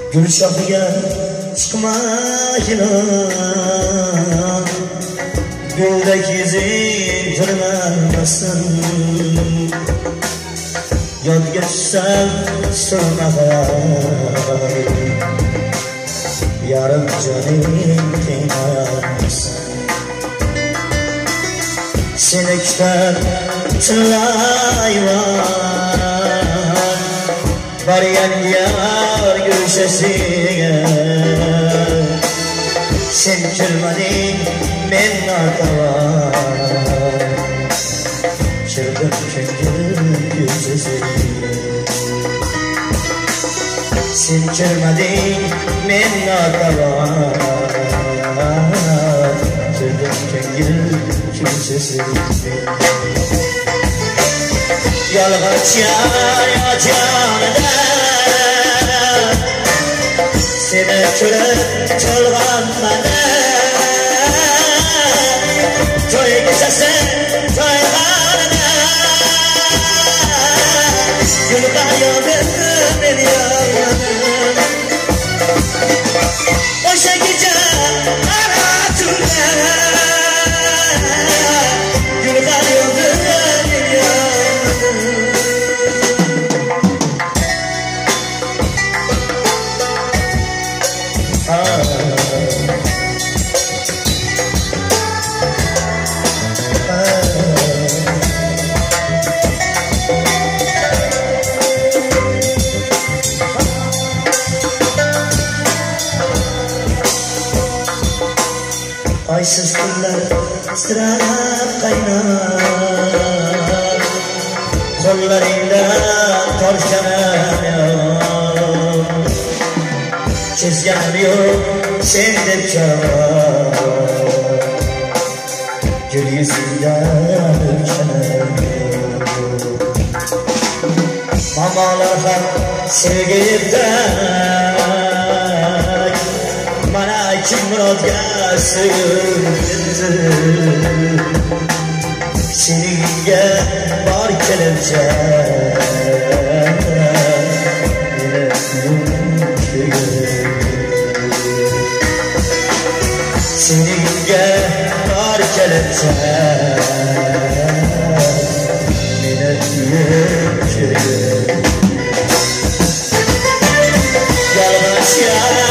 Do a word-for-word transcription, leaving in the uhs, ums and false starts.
gül shoxiga chiqmagina guldek yuzing turmasin yodga tushsam so'rmag'ay yarim joning qiynalsin seni kutar tilayman borgan yor go'shasiga sen kirmading men notavon kirdim ko'ngil ko'chasiga sen kirmading men notavon kirdim ko'ngil ko'chasiga yolg'onchi yo jonida seni ko'rib cholg'onmadi to'y kechasi to'yg'anida gullar yog'di men yog'madim o'sha kecha ana tunda gullar yog'di men yog'madim aysiz kunlar sirab qaynar qo'llaringda tortganim chizganim yo'q sen deb javob gul yuzingdan o'pganim mamolar ham sevgi yetdak mana kim murodga sığındı seninle var kelepçe seninle var kelepçe yalnız ya